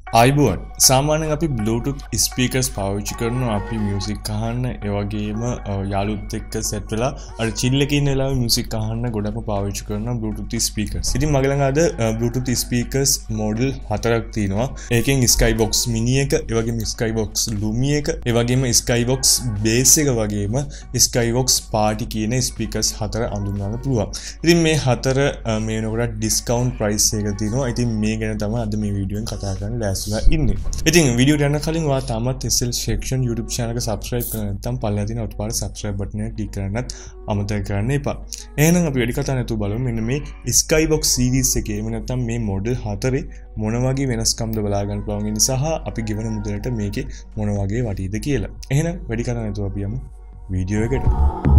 iBoard සාමාන්‍යයෙන් අපි Bluetooth speakers පාවිච්චි කරනවා අපි music අහන්න ඒ වගේම යාළුවොත් එක්ක set වෙලා අර chill එකේ ඉන්න වෙලාවේ music අහන්න ගොඩක්ම පාවිච්චි කරනවා Bluetooth speakers. ඉතින් මගේ ළඟ අද Bluetooth speakers model 4ක් තියෙනවා. ඒකෙන් Skybox mini එක, ඒ වගේම Skybox Lumi එක, ඒ වගේම Skybox bass එක වගේම Skybox party කියන speakers 4 අඳුනගන්න පුළුවන්. ඉතින් මේ 4 මේ වෙනකොට discount price එක තියෙනවා. ඉතින් මේ ගැන තමයි අද මේ වීඩියෝ එකෙන් කතා කරන්න ඉන්නේ. ඉතින් වීඩියෝ යන කලින් ඔයා තාමත් SL Section YouTube channel එක subscribe කරලා නැත්නම් පල්ලෙහා තියෙන ඔටපාර subscribe button එක click කරන්නත් අමතක කරන්න එපා. එහෙනම් අපි වැඩි කතා නැතුව බලමු මෙන්න මේ Skybox series එකේ එහෙම නැත්නම් මේ model 4 මොන වගේ වෙනස්කම්ද බලා ගන්න පුළුවන් නිසා අපි ගෙවන මුදලට මේකේ මොන වගේ වටියද කියලා. එහෙනම් වැඩි කතා නැතුව අපි යමු වීඩියෝ එකට.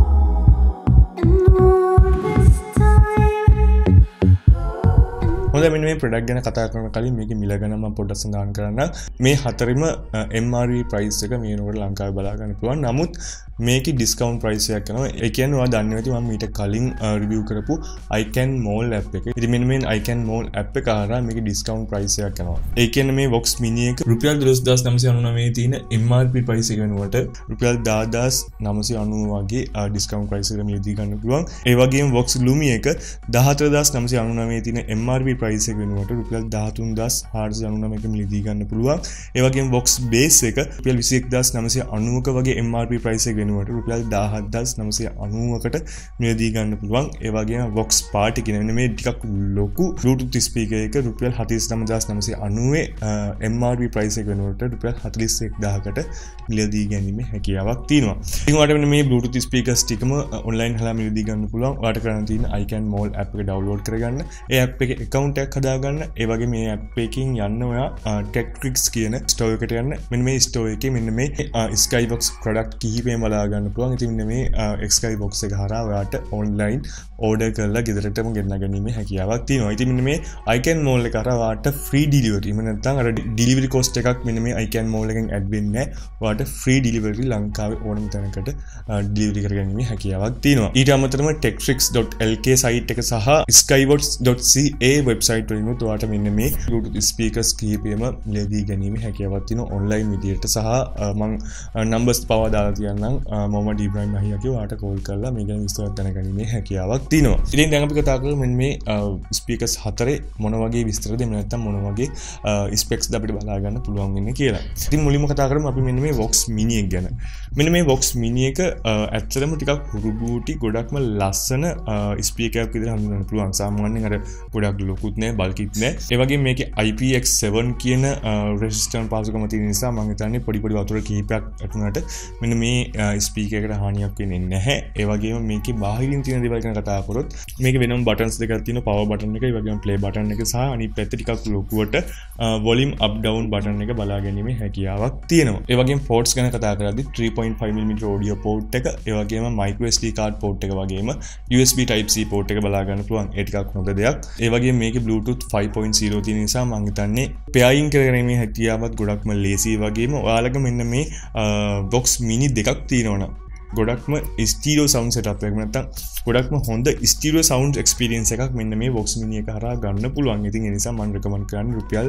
හොඳයි මෙන්න මේ ප්‍රොඩක්ට් ගැන කතා කරන කලින් මේකේ මිල ගැන මම පොඩ්ඩක් සඳහන් කරන්න. මේ හතරෙම MRP price එක මේ වෙනකොට ලංකාවේ බලා ගන්න පුළුවන්. නමුත් මේකේ discount price එකක් යනවා. ඒ කියන්නේ ඔයා දන්නේ නැති මම ඊට කලින් review කරපු iCan Mall app එක. ඉතින් මෙන්න මේ iCan Mall app එක හරහා මේකේ discount price එකක් යනවා. ඒ කියන්නේ මේ Vox Mini එක රුපියල් 12999 තියෙන MRP price එක වෙනුවට රුපියල් 10990 වගේ discount price එකකට මිලදී ගන්න පුළුවන්. ඒ වගේම Vox Lumi එක 14999 තියෙන MRP price එක වෙනුවට රුපියල් 13499 ක මිලදී ගන්න පුළුවන්. ඒ වගේම Vox Bass එක රුපියල් 21990ක වගේ MRP price එක වෙනුවට රුපියල් 17990කට මිලදී ගන්න පුළුවන්. ඒ වගේම Vox Party කියන මේ ටිකක් ලොකු Bluetooth speaker එක රුපියල් 49990 MRP price එක වෙනුවට රුපියල් 41000කට මිලදී ගැනීමේ හැකියාවක් තියෙනවා. ඉතින් ඔයාලට මෙන්න මේ Bluetooth speakers ටිකම online හලා මිලදී ගන්න පුළුවන්. ඔයාලට කරන්න තියෙන iCan Mall app එක download කරගන්න. ඒ app එකේ account එකක් හදාගන්න. ඒ වගේ මේ app එකකින් යන්න ඔයා Techtricks කියන store එකට යන්න. මෙන්න මේ store එකේ මෙන්න මේ Skybox product කිහිපෙම බලා ගන්න පුළුවන්. ඉතින් මෙන්න මේ Skybox එක හරහා ඔයාට online order කරලා ගෙදරටම ගෙන්න ගැනීමේ හැකියාවක් තියෙනවා. ඉතින් මෙන්න මේ iCan Mall එක හරහා ඔයාට free delivery. එහෙම නැත්නම් අර delivery cost එකක් මෙන්න මේ iCan Mall එකෙන් add වෙන්නේ නැහැ. ඔයාට free delivery ලංකාවේ ඕනම තැනකට delivery කරගැනීමේ හැකියාවක් තියෙනවා. ඊට අමතරව techtricks.lk site එක සහ skybox.ca website වලින් ඔයාට මෙන්න මේ Bluetooth speakers කිහිපෙම මිලදී ගැනීමේ හැකියාවක් තියෙනවා online විදියට සහ මම numbers පවා දාලා තියන්නම් මොහමඩ් ඉබ්‍රාහිම් අහියාගේ ඔයාට call කරලා මේ ගැන විස්තර දැනගැනීමේ හැකියාවක් තියෙනවා. ඉතින් දැන් අපි කතා කරමු මෙන්න මේ speakers හතරේ මොන වගේ විස්තරද එහෙම නැත්නම් මොන වගේ specs ද අපිට බලා ගන්න පුළුවන් වෙන්නේ කියලා. ඉතින් මුලින්ම කතා කරමු අපි මෙන්න මේ Vox Mini එක ගැන. මෙන්න මේ Vox Mini එක ඇත්තටම ටිකක් හුරුබූටි ගොඩක්ම ලස්සන speaker එකක් විදිහට හඳුන්වන්න පුළුවන්. සාමාන්‍යයෙන් අර ගොඩක් ලොකුත් නෑ බල්කිත් නෑ. ඒ වගේම මේකේ IPX7 කියන resistant පාසුකම තියෙන නිසා මම හිතන්නේ පොඩි වතුර කිහිපයක් ඇතුණට මෙන්න මේ ස්පීකර් එකට හානියක් වෙන්නේ නැහැ. ඒ වගේම මේකේ බාහිරින් තියෙන දේවල් ගැන කතා කරොත් මේකේ වෙනම buttons දෙකක් තියෙනවා. power button එක, ඒ වගේම play button එක සහ අනිත් පැත්තේ ටිකක් ලොකුවට volume up down button එක බලා ගැනීමේ හැකියාවක් තියෙනවා. ඒ වගේම ports ගැන කතා කරද්දි 3.5mm audio port එක, ඒ වගේම micro SD card port එක වගේම USB type C port එක බලා ගන්න පුළුවන්. ඒ ටිකක් හොඳ දෙයක්. ඒ වගේම මේකේ Bluetooth 5.0 තියෙන නිසා මම හිතන්නේ pairing කරගැනීමේ හැකියාවත් ගොඩක්ම ලේසි. වගේම ඔයාලගේ මෙන්න මේ Vox Mini දෙකක් තියෙනවනම් ගොඩක්ම ස්ටීරියෝ සවුන්ඩ් සෙටප් එකක් නැත්නම් ගොඩක්ම හොඳ ස්ටීරියෝ සවුන්ඩ් එක්ස්පීරියන්ස් එකක් මෙන්න මේ Vox Mini එක හරහා ගන්න පුළුවන්. ඉතින් ඒ නිසා මම රෙකමන්ඩ් කරන්නේ රුපියල්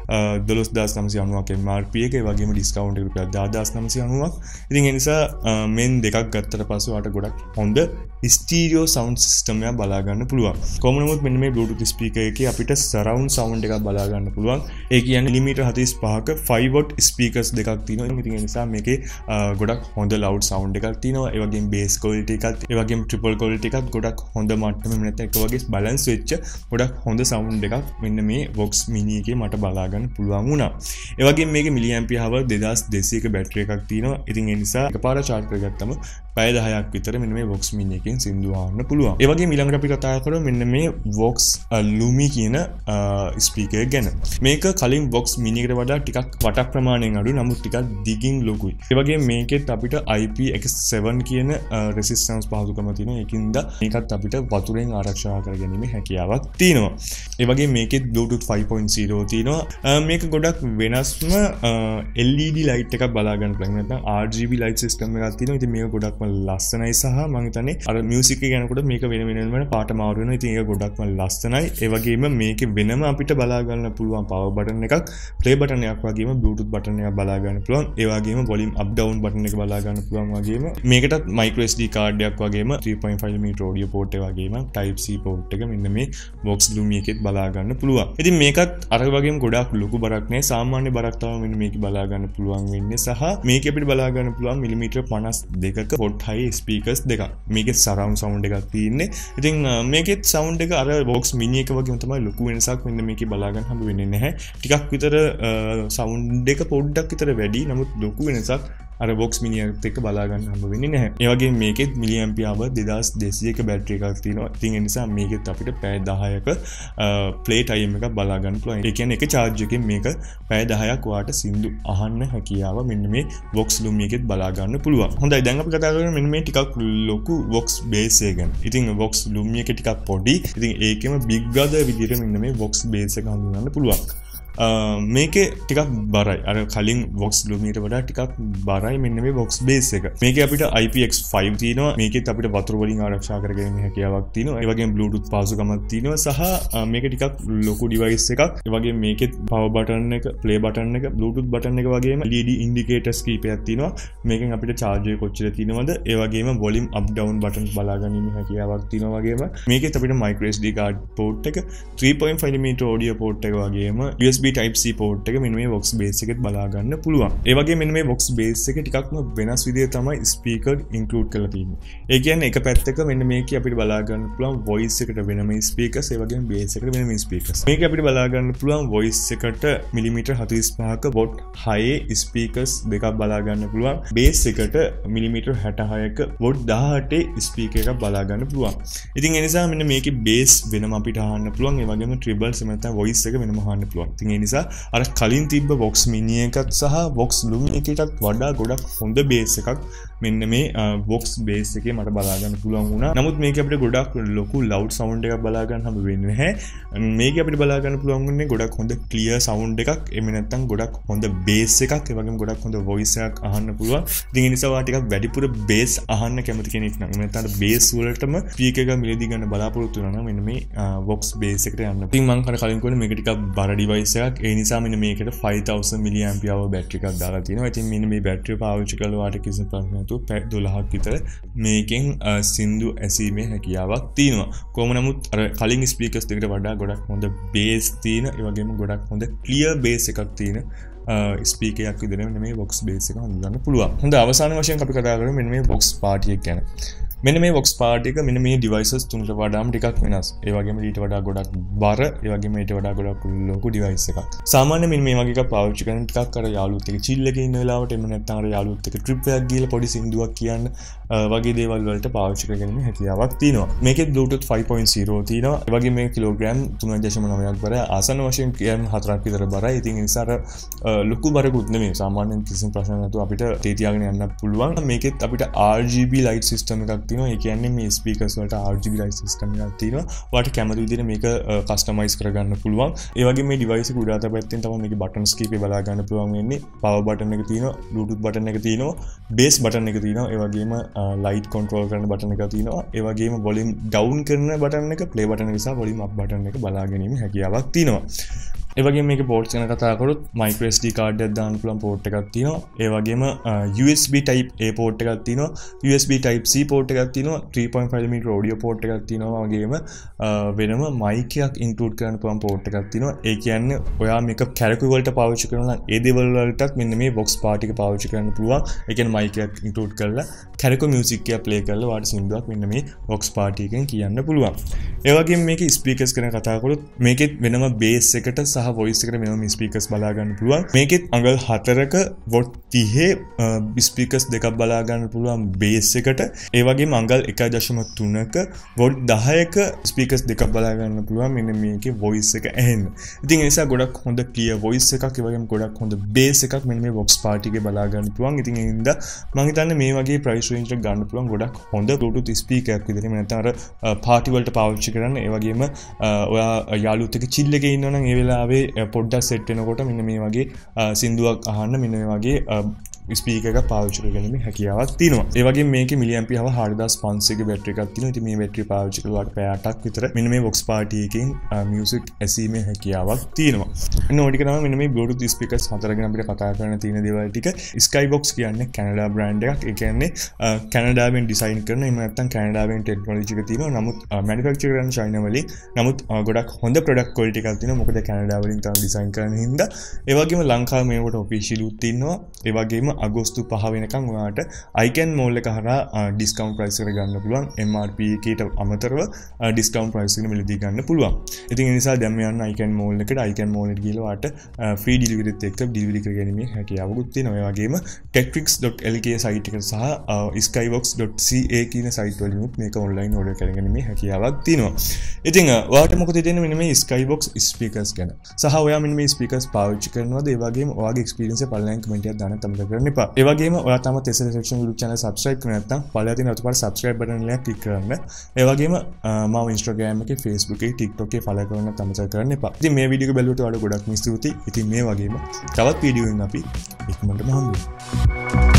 12990ක් MRP එක, ඒ වගේම ඩිස්කවුන්ට් එක රුපියල් 10990ක්. ඉතින් ඒ නිසා මෙන් දෙකක් ගත්තට පස්සේ ඔයාලට ගොඩක් හොඳ ස්ටීරියෝ සවුන්ඩ් සිස්ටම් එකක් බලා ගන්න පුළුවන්. කොහොම නමුත් මෙන්න මේ Bluetooth ස්පීකර් එකේ අපිට සරවුන්ඩ් සවුන්ඩ් එකක් බලා ගන්න පුළුවන්. ඒ කියන්නේ මිලිමීටර් 45ක 5 watt ස්පීකර්ස් දෙකක් තියෙනවා. ඉතින් ඒ නිසා මේකේ ගොඩක් හොඳ ලවුඩ් සවුන්ඩ් එකක් තියෙනවා. ඒ වගේම බේස් ක්වොලිටි එකත්, ඒ වගේම ට්‍රිපල් ක්වොලිටි එකත් ගොඩක් හොඳ මට්ටමේ නැත්නම් එක වගේ බැලන්ස් වෙච්ච ගොඩක් හොඳ සවුන්ඩ් එකක් මෙන්න මේ Vox Mini එකේ මට බලා ගන්න පුළුවන් වුණා. ඒ වගේම මේකේ මිලිඇම්පියර් hour 2200ක බැටරි එකක් තියෙනවා. ඉතින් ඒ නිසා එකපාර charge කරගත්තම පැය 10ක් විතර මෙන්න මේ Vox Mini එකෙන් සින්දු අහන්න පුළුවන්. ඒ වගේම ඊළඟට අපි කතා කරමු මෙන්න මේ Vox Lumi කියන ස්පීකර් එක ගැන. මේක කලින් Vox Mini එකට වඩා ටිකක් වට ප්‍රමාණයෙන් අඩු, නමුත් ටිකක් දිගින් ලොකුයි. ඒ වගේම මේකෙත් අපිට IPX7 7 කියන රෙසිස්ටන්ස් පහසුකම තියෙනවා. ඒකින්ද මේකත් අපිට වතුරෙන් ආරක්ෂා කරගැනීමේ හැකියාවක් තියෙනවා. ඒ වගේ මේකෙත් Bluetooth 5.0 තියෙනවා. මේක ගොඩක් වෙනස්ම LED light එකක් බලා ගන්න පුළුවන්. නැත්නම් RGB light system එකක් තියෙනවා. ඉතින් මේක ගොඩක්ම ලස්සනයි සහ මම හිතන්නේ අර මියුසික් එක යනකොට මේක වෙන පාට මාරු වෙනවා. ඉතින් ඒක ගොඩක්ම ලස්සනයි. ඒ වගේම මේකේ වෙනම අපිට බලා ගන්න පුළුවන් power button එකක්, play button එකක් වගේම Bluetooth button එකක් බලා ගන්න පුළුවන්. ඒ වගේම volume up down button එක බලා ගන්න පුළුවන් වගේම මේකටත් micro SD card එකක් වගේම 3.5mm audio port එක වගේම type C port එක මෙන්න මේ Vox Lumia එකෙත් බලා ගන්න පුළුවන්. ඉතින් මේකත් අර වගේම ගොඩක් ලොකු බරක් නෑ. සාමාන්‍ය බරක් තමයි මෙන්න මේක බලා ගන්න පුළුවන් වෙන්නේ. සහ මේක අපිට බලා ගන්න පුළුවන් මිලිමීටර් 52ක pot high speakers දෙකක්. මේකේ surround sound එකක් තියෙන්නේ. ඉතින් මේකෙත් sound එක අර Vox Mini එක වගේම තමයි ලොකු වෙනසක් මෙන්න මේකේ බලා ගන්න හම්බ වෙන්නේ නැහැ. ටිකක් විතර sound එක පොඩ්ඩක් විතර වැඩි. නමුත් ලොකු වෙනසක් අර Vox Mini එකත් එක්ක බලා ගන්න හම්බ වෙන්නේ නැහැ. ඒ වගේම මේකෙත් milliampere hour 2200ක බැටරි එකක් තියෙනවා. ඉතින් ඒ නිසා මේකෙත් අපිට පැය 10ක play time එකක් බලා ගන්න පුළුවන්. ඒ කියන්නේ එක charge එකෙන් මේක පැය 10ක් වාට සින්දු අහන්න හැකියාව මෙන්න මේ Vox Lumia එකෙත් බලා ගන්න පුළුවන්. හොඳයි දැන් අපි කතා කරමු මෙන්න මේ ටිකක් ලොකු Vox base එක ගැන. ඉතින් Vox Lumia එක ටිකක් පොඩි. ඉතින් ඒකෙම big brother විදිහට මෙන්න මේ Vox base එක හඳුනන්න පුළුවන්. මේකේ ටිකක් බරයි. අර කලින් Vox Lumia ට වඩා ටිකක් බරයි මෙන්න මේ Vox base එක. මේකේ අපිට IPX5 තියෙනවා. මේකෙත් අපිට වතුර වලින් ආරක්ෂා කරගැනීමේ හැකියාවක් තියෙනවා. ඒ වගේම Bluetooth පහසුකමක් තියෙනවා සහ මේක ටිකක් ලොකු device එකක්. ඒ වගේම මේකෙත් power button එක, play button එක, Bluetooth button එක වගේම LED indicators කීපයක් තියෙනවා. මේකෙන් අපිට charge එක කොච්චර තියෙනවද? ඒ වගේම volume up down buttons බලා ගැනීමේ හැකියාවක් තියෙනවා වගේම මේකෙත් අපිට micro SD card port එක, 3.5mm audio port එක වගේම USB Type C port එක මෙන්න මේ Vox base එකෙත් බලා ගන්න පුළුවන්. ඒ වගේ මෙන්න මේ Vox base එකේ ටිකක්ම වෙනස් විදිහට තමයි speaker include කරලා තියෙන්නේ. ඒ කියන්නේ එක පැත්තක මෙන්න මේකේ අපිට බලා ගන්න පුළුවන් voice එකට වෙනම speakers, ඒ වගේම bass එකට වෙනම speakers. මේකේ අපිට බලා ගන්න පුළුවන් voice එකට මිලිමීටර් 45ක watt high speakers දෙකක් බලා ගන්න පුළුවන්. bass එකට මිලිමීටර් 66ක watt 18 speaker එකක් බලා ගන්න පුළුවන්. ඉතින් ඒ නිසා මෙන්න මේකේ bass වෙනම අපිට අහන්න පුළුවන්. ඒ වගේම trebles එහෙම නැත්නම් voice එක වෙනම අහන්න පුළුවන්. ඉතින් ඒ නිසා අර කලින් තිබ්බ Vox Mini එකත් සහ Vox Lumia එකටත් වඩා ගොඩක් හොඳ බේස් එකක් මෙන්න මේ Vox base එකේ මට බලා ගන්න පුළුවන් වුණා. නමුත් මේක අපිට ගොඩක් ලොකු loud sound එකක් බලා ගන්න හම්බ වෙන්නේ නැහැ. මේක අපිට බලා ගන්න පුළුවන් වෙන්නේ ගොඩක් හොඳ clear sound එකක්. එහෙම නැත්නම් ගොඩක් හොඳ bass එකක්. ඒ වගේම ගොඩක් හොඳ voice එකක් අහන්න පුළුවන්. ඉතින් ඒ නිසා ඔයාලා ටිකක් වැඩිපුර bass අහන්න කැමති කෙනෙක් නම් නැත්නම් bass වලටම speaker එක මිලදී ගන්න බලාපොරොත්තු වෙනවා නම් මෙන්න මේ Vox base එකට යන්න. ඉතින් මම කලින් කිව්වා මේක ටිකක් බර device එකක්. ඒ නිසා මෙන්න මේකට 5000 mAh බැටරි එකක් දාලා තියෙනවා. ඉතින් මෙන්න මේ බැටරිය පාවිච්චි කරලා ඔයාලට කිසිම ප්‍රශ්නයක් නැතුව පැය 12ක් විතර මේකෙන් සින්දු ඇසීමේ හැකියාවක් තියෙනවා. කොහොම නමුත් අර කලින් ස්පීකර්ස් දෙකට වඩා ගොඩක් හොඳ බේස් තියෙන, ඒ වගේම ගොඩක් හොඳ ක්ලියර් බේස් එකක් තියෙන ස්පීකර් එකක් විදිහට මෙන්න මේ Vox base එක හඳුනගන්න පුළුවන්. හොඳ අවසාන වශයෙන් අපි කතා කරමු මෙන්න මේ Vox party එක ගැන. මෙන්න මේ Vox party එක මෙන්න මේ devices තුනට වඩාම ටිකක් වෙනස්. ඒ වගේම ඊට වඩා ගොඩක් බර, ඒ වගේම ඊට වඩා ගොඩක් ලොකු device එකක්. සාමාන්‍යයෙන් මෙන්න මේ වගේ එකක් පාවිච්චි කරන ටිකක් අර යාළුවොත් එක්ක chill එකේ ඉන්න වෙලාවට එහෙම නැත්නම් අර යාළුවොත් එක්ක trip එකක් ගිහලා පොඩි සින්දුවක් කියන්න වගේ දේවල් වලට පාවිච්චි කරගන්න හැකියාවක් තියෙනවා. මේකේ Bluetooth 5.0 තියෙනවා. ඒ වගේම මේක කිලෝග්‍රෑම් 3.9ක් බරයි. ආසන්න වශයෙන් ග්‍රෑම් 4ක් විතර බරයි. ඉතින් ඒ නිසා ලොකු බරකුත් නෙමෙයි. සාමාන්‍යයෙන් කිසිම ප්‍රශ්නයක් නැතුව අපිට තේ තියාගෙන යන්න පුළුවන්. මේකෙත් අපිට RGB light system එකක් තියෙනවා. ඒ කියන්නේ මේ speakers වලට RGB light system එකක් තියෙනවා. ඔයාලට කැමති විදිහට මේක customize කරගන්න පුළුවන්. ඒ වගේම මේ device එක උඩ අත පැත්තෙන් තමයි මේකේ buttons කීපේ බලා ගන්න පුළුවන් වෙන්නේ. power button එක තියෙනවා, Bluetooth button එක තියෙනවා, bass button එක තියෙනවා. ඒ වගේම light control කරන button එක තියෙනවා. ඒ වගේම volume down කරන button එක, play button එක සහ volume up button එක බලා ගැනීම හැකියාවක් තියෙනවා. ඒ වගේම මේකේ ports ගැන කතා කරොත් micro SD card එකක් දාන්න පුළුවන් port එකක් තියෙනවා. ඒ වගේම USB type A port එකක් තියෙනවා. USB type C port එකක් තියෙනවා. 3.5mm audio port එකක් තියෙනවා. වගේම වෙනම mic එකක් include කරන්න පුළුවන් port එකක් තියෙනවා. ඒ කියන්නේ ඔයා මේක karaoke වලට පාවිච්චි කරනවා නම් ඒ දේවල් වලටත් මෙන්න මේ Vox party එක පාවිච්චි කරන්න පුළුවන්. ඒ කියන්නේ mic එකක් include කරලා karaoke music එක play කරලා ඔයාලට සින්දුවක් මෙන්න මේ Vox party එකෙන් කියන්න පුළුවන්. ඒ වගේම මේකේ speakers ගැන කතා කරොත් මේකෙත් වෙනම bass එකට සහ සහ voice එකට මෙන්න මේ speakers බලා ගන්න පුළුවන්. මේකෙත් අඟල් 4ක watt 30 speakers දෙකක් බලා ගන්න පුළුවන් bass එකට. ඒ වගේම අඟල් 1.3ක watt 10ක speakers දෙකක් බලා ගන්න පුළුවන් මෙන්න මේකේ voice එක ඇහෙන්න. ඉතින් ඒ නිසා ගොඩක් හොඳ clear voice එකක් ඒ වගේම ගොඩක් හොඳ bass එකක් මෙන්න මේ Vox Party එකේ බලා ගන්න පුළුවන්. ඉතින් ඒ හින්දා මම හිතන්නේ මේ වගේ price range එක ගන්න පුළුවන් ගොඩක් හොඳ Bluetooth speaker එකක් විදිහට. එහෙම නැත්නම් අර party වලට පාවිච්චි කරන්න. ඒ වගේම ඔයා යාළුවොත් එක්ක chill එකේ ඉන්නවා නම් ඒ වෙලාවේ පොඩ්ඩක් set වෙනකොට මෙන්න මේ වගේ සින්දුවක් අහන්න මෙන්න මේ වගේ ස්පීකර් එකක් පාවිච්චි කරගැනීමේ හැකියාවක් තියෙනවා. ඒ වගේම මේකේ මිලිඇම්පියර් 4500 ගේ බැටරි එකක් තියෙනවා. ඉතින් මේ බැටරි පාවිච්චි කළාට පැය 8ක් විතර මෙන්න මේ Vox Party එකෙන් මියුසික් ඇසීමේ හැකියාවක් තියෙනවා. එන්න ඔය ටික තමයි මෙන්න මේ Bluetooth speakers 4 ගැන අපිට කතා කරන්න තියෙන දේවල් ටික. Skybox කියන්නේ කැනඩා බ්‍රෑන්ඩ් එකක්. ඒ කියන්නේ කැනඩාවෙන් ඩිසයින් කරන එහෙම නැත්නම් කැනඩාවෙන් ටෙක්නොලොජි එක තියෙනවා. නමුත් මැනුෆැක්චර් කරන චයිනා වලින්. නමුත් ගොඩක් හොඳ ප්‍රොඩක්ට් ක්වොලිටි එකක් තියෙනවා. මොකද කැනඩා වලින් තමයි ඩිසයින් කරන හින්දා. ඒ වගේම ලංකාවේ මේකට ඔෆිෂියල් උත් ඉන්නවා. ඒ වගේම අගෝස්තු 5 වෙනකන් ඔයාලට iCan Mall එක හරහා ඩිස්කවුන්ට් ප්‍රයිස් එකට ගන්න පුළුවන්. MRP එකේට අමතරව ඩිස්කවුන්ට් ප්‍රයිස් එකකට මිලදී ගන්න පුළුවන්. ඉතින් ඒ නිසා දැන් මේ යන්න iCan Mall එකට iCan Mall එකට ගිහලා ඔයාලට ෆ්‍රී ඩිලිවරිත් එක්ක ඩිලිවරි කරගැනීමේ හැකියාවකුත් තියෙනවා. ඒ වගේම techtricks.lk සයිට් එකට සහ skybox.ca කියන සයිට් වලිනුත් මේක ඔන්ලයින් ඕඩර් කරගැනීමේ හැකියාවක් තියෙනවා. ඉතින් ඔයාලට මොකද දෙන්නේ මෙන්න මේ Skybox speakers ගැන. සහ ඔයා මෙන්න මේ speakers පාවිච්චි කරනවද? ඒ වගේම ඔයාගේ experience එක පළවෙනි කමෙන්ට් එකක් දාන්න අමතක කරන්න එපා. ඒ වගේම ඔයා තාම Tesla Section YouTube channel subscribe කරේ නැත්නම් පළවෙනි තියෙන අතපාර subscribe button එක click කරන්න. ඒ වගේම මම Instagram එකේ Facebook එකේ TikTok එකේ follow කරන්න අමතක කරන්න එපා. ඉතින් මේ වීඩියෝ එක බැලුවට ඔයාලට ගොඩක් ස්තුතියි. ඉතින් මේ වගේම තවත් වීඩියෝ එකකින් අපි ඉක්මනටම හම්බ වෙමු.